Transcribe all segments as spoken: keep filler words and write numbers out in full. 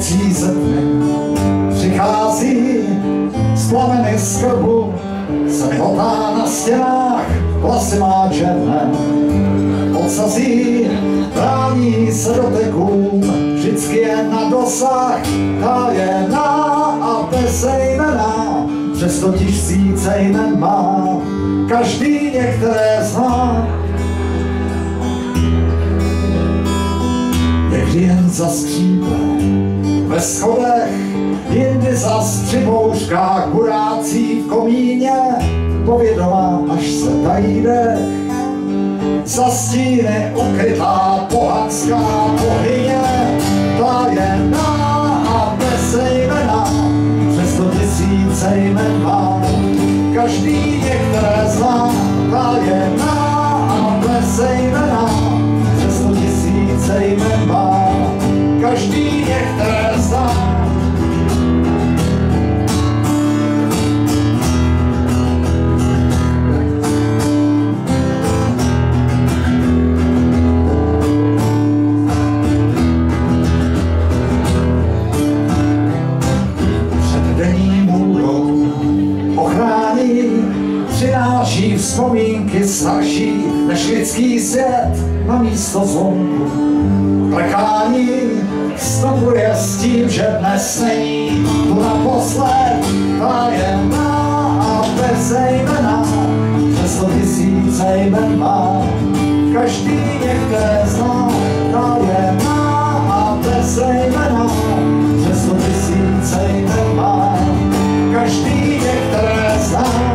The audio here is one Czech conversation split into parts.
nocí ze dny přichází z plameny skrbu, se hlotá na stěnách, vlasy má černé, odsazí, brání se dotekům, vždycky je na dosah, tájená a bezejmená, přes sto tisíce jmen má, každý některé zná. Někdy jen zaskřípe ve schodech, jindy zas při bouřkách burácí v komíně, povědomá, až se tají dech. Za stíny ukrytá pohanská bohyně, tajená a bezejmená, přes sto tisíce jmen má, každý některé zná, tajená a bezejmená, přes sto tisíce jmen má, každý některé zná. Přináší vzpomínky starší než lidský svět na místo zvonku. Prchání vstupuje s tím, že dnes není tu naposled, tajená a bezejmená, přes sto tisíce jmen má, každý některé zná, tajená a bezejmená, přes sto tisíce jmen má, každý některé zná.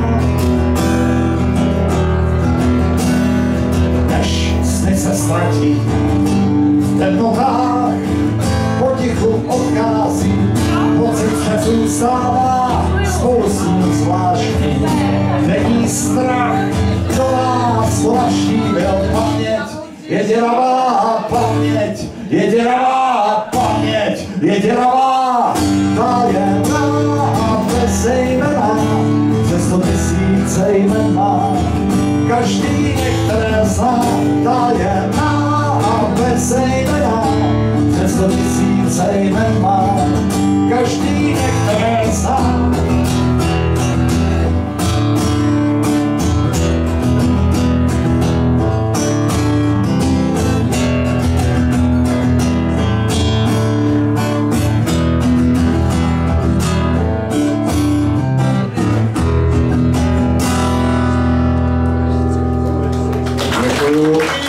Se ztratí v temnotách, potichu odchází, pocit, že zůstává spolu s ním zvláštní. Není strach, do nás po naší byl paměť, je děravá paměť, je děravá paměť, je děravá, tajená a bezejmená, přes sto tisíce jmen má, každý některé zná, tajená a bezejmená, přes sto tisíce jmen má, každý některé zná. Děkuju.